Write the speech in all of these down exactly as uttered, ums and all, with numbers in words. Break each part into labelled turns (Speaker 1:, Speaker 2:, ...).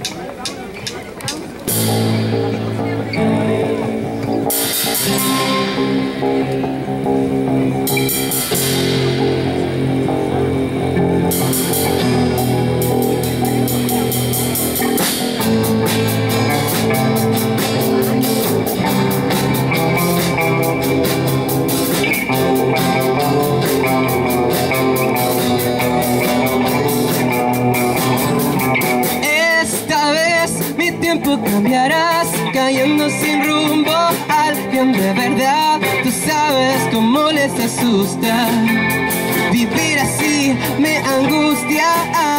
Speaker 1: Cambiarás cayendo sin rumbo. Alguien de verdad, tú sabes cómo les asusta. Vivir así me angustia.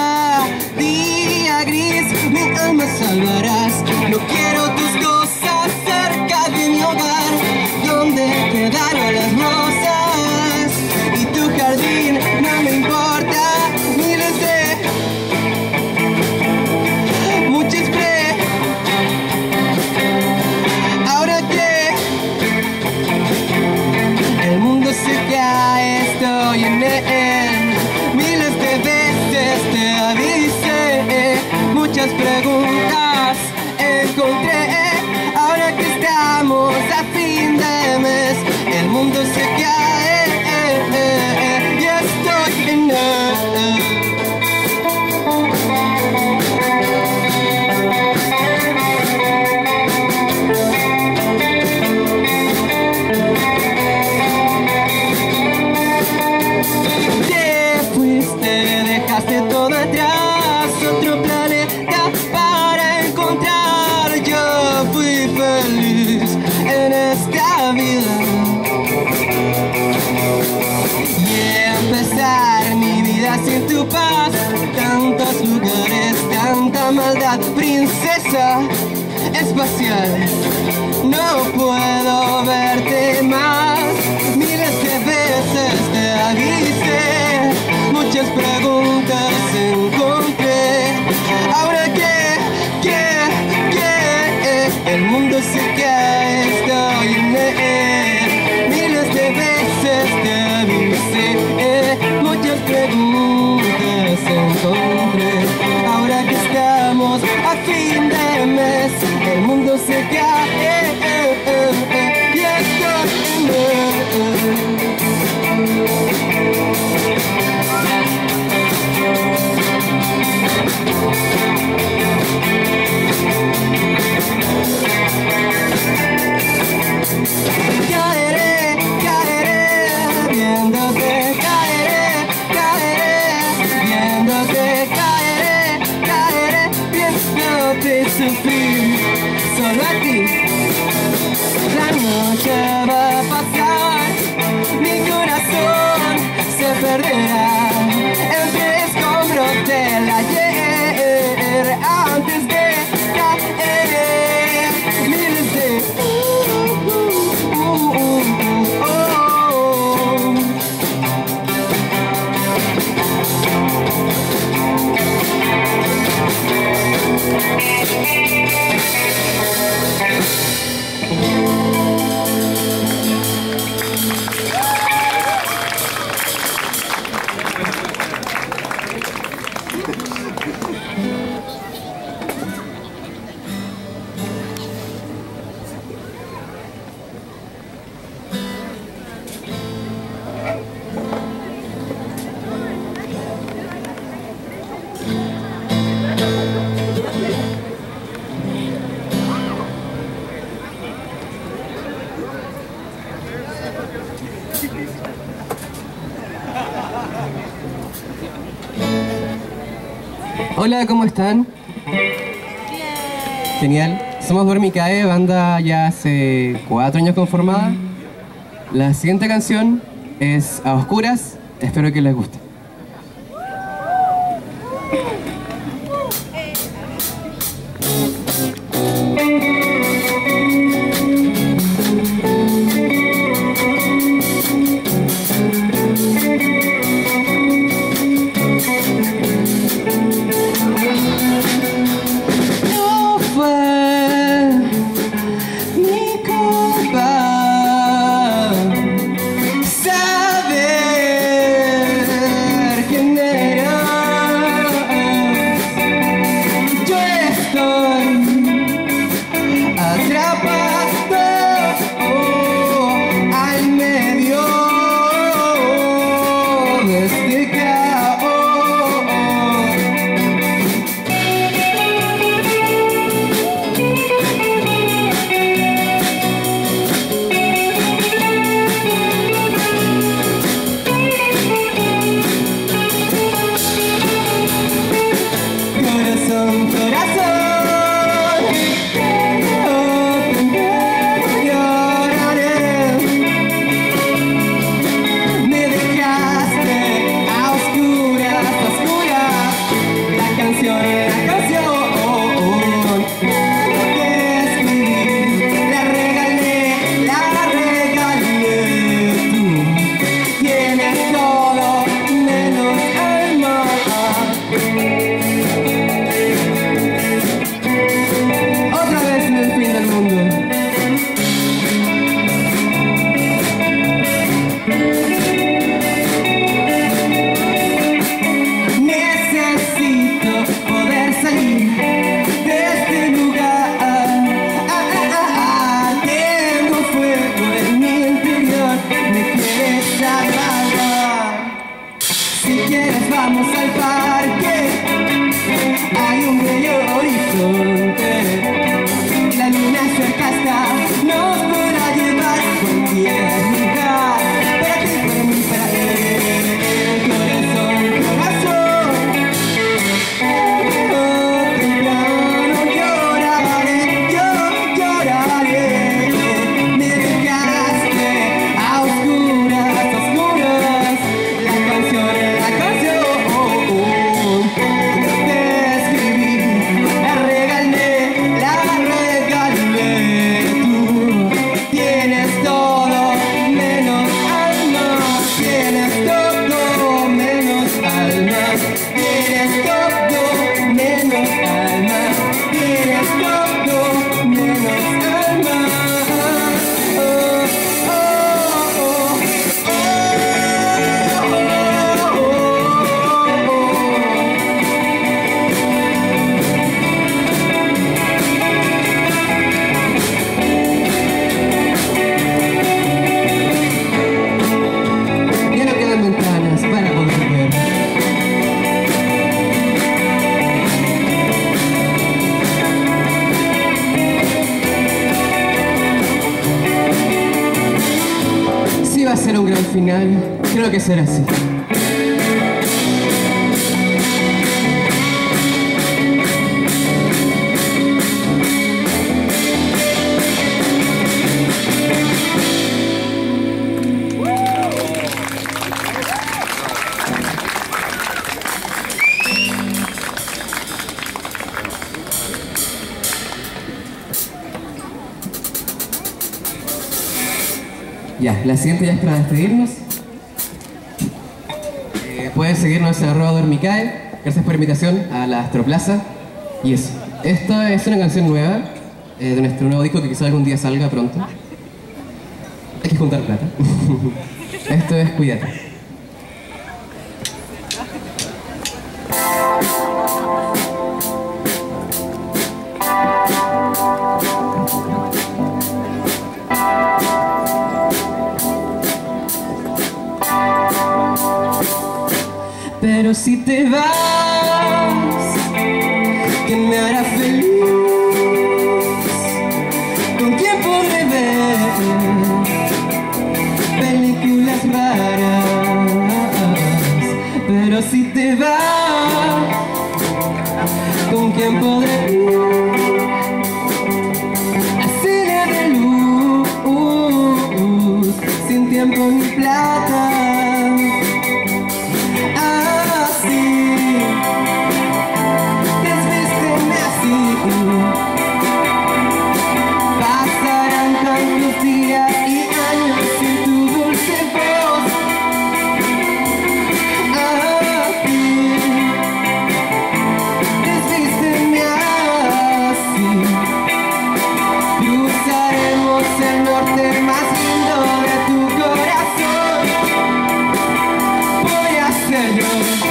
Speaker 1: Día gris, mi alma salvarás. No quiero tus cosas cerca de mi hogar, donde quedaron las rosas y tu jardín. No me importa, miles de muchos pre. Estoy en él, miles de veces te avisé, muchas preguntas encontré. Ahora que estamos a fin de mes, el mundo se cae y estoy en él. Todo atrás, otro planeta para encontrar. Yo fui feliz en esta vida y empezar mi vida sin tu paz. Tantos lugares, tanta maldad, princesa espacial. No puedo verte más. Miles de veces te avisé, muchas preguntas encontré. Ahora que, que, que el mundo se cae, estoy en él. Miles de veces te avisé, muchas preguntas encontré. Ahora que estamos a fin de mes, el mundo se cae y estoy en él. Caeré, caeré, viéndote, caeré, caeré, viéndote, caeré, caeré, viéndote sufrir, solo a ti. La noche va a pasar, mi corazón se perderá entre escombros del ayer, antes de caer. Miles de uh, uh, uh, uh, oh. Hola, ¿cómo están?
Speaker 2: Bien.
Speaker 1: Genial. Somos Dormicae, banda ya hace cuatro años conformada. La siguiente canción es A Oscuras. Espero que les guste.
Speaker 2: Saber quién era
Speaker 1: vamos al parque, hay un bello horizonte, la luna cerca está, nos podrá llevar a cualquier lugar, para ti, para mí, para él, el corazón, corazón. Oh, temprano lloraré, yo lloraré, me dejaste a oscuras, oscuras, la canción, la canción, oh, oh, no te escribí, la regalé, la regalé, tú tienes todo menos alma, tienes todo menos alma, tienes todo menos alma, tienes todo menos alma. Oh, oh, oh, oh, oh, oh, oh. Ya no quedan ventanas para poder ver. Si va a ser un gran final, creo que será así. Ya, la siguiente ya es para despedirnos. Eh, pueden seguirnos en arroba dormicae. Gracias por la invitación a la Astroplaza. Y eso. Esta es una canción nueva eh, de nuestro nuevo disco que quizá algún día salga pronto. Hay que juntar plata. Esto es Cuídate. Pero si te vas, ¿qué me hará feliz? ¿Con quién podré ver películas raras? Pero si te vas, ¿con quién podré ir a cine de luz, sin tiempo ni plata? Pasarán tantos días y años sin tu dulce voz. Así, desvísteme así. Cruzaremos el norte más lindo de tu corazón. Voy a ser yo.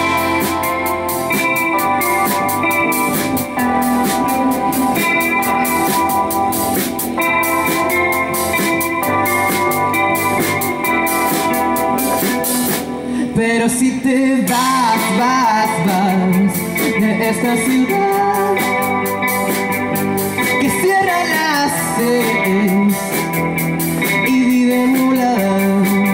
Speaker 1: Pero si te vas, vas, vas de esta ciudad que cierra las seis y vive nublada,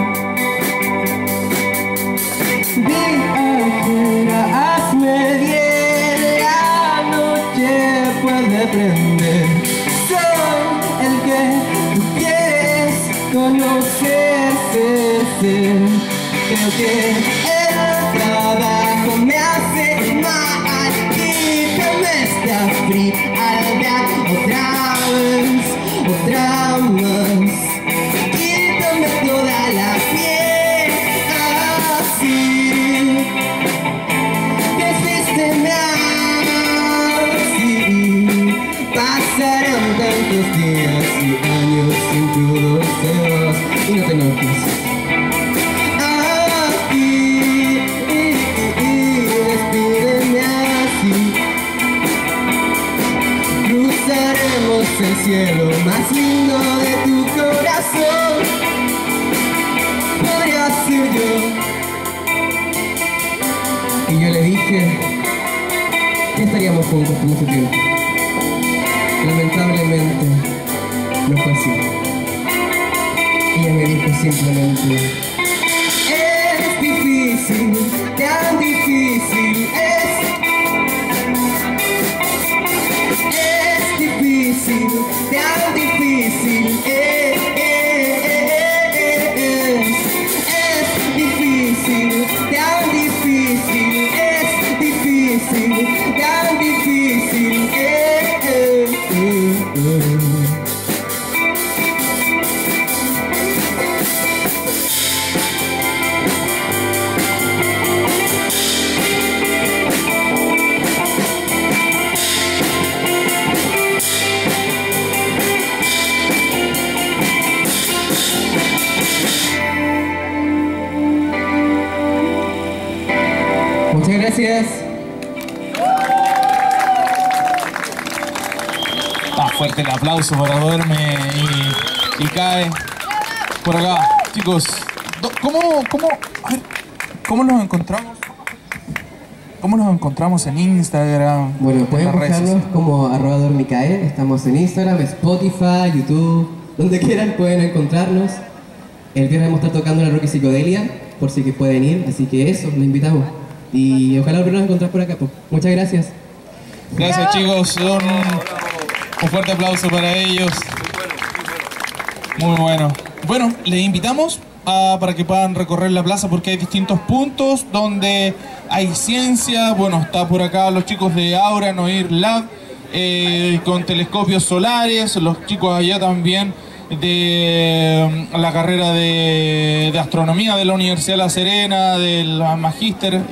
Speaker 1: viajera, hazme bien, la noche puede prender. Soy el que tú quieres conocer, ser, ser. Creo que el trabajo me hace mal, quítame esta frialdad otra vez, otra más. Quítame toda la piel así, desvísteme así. Pasarán tantos días y años sin tu dulce voz. Y no te enojes. Aquí yo le dije que estaríamos juntos por mucho tiempo. Lamentablemente no fue así. Ella me dijo simplemente: es difícil, tan difícil es. Es difícil, tan difícil es. Es difícil, tan difícil es. Difícil, tan difícil es. Muchas gracias.
Speaker 2: Está fuerte el aplauso para Duerme y, y Cae por acá. Chicos, ¿cómo, cómo, a ver, ¿cómo nos encontramos? ¿Cómo nos encontramos en Instagram?
Speaker 1: Bueno, pueden
Speaker 2: en las redes
Speaker 1: buscarnos
Speaker 2: sociales?
Speaker 1: como arroba dormicae. Estamos en Instagram, Spotify, YouTube, donde quieran pueden encontrarnos. El viernes vamos a estar tocando en la Rocky Psicodelia, por si que pueden ir, así que eso, los invitamos. Y ojalá volvernos a encontrar por acá. Pues. Muchas gracias.
Speaker 2: Gracias, chicos. Un, un fuerte aplauso para ellos. Muy bueno. Bueno, les invitamos a, para que puedan recorrer la plaza porque hay distintos puntos donde hay ciencia. Bueno, está por acá los chicos de Aura Noir Lab eh, con telescopios solares. Los chicos allá también de la carrera de, de astronomía de la Universidad de La Serena, del Magíster.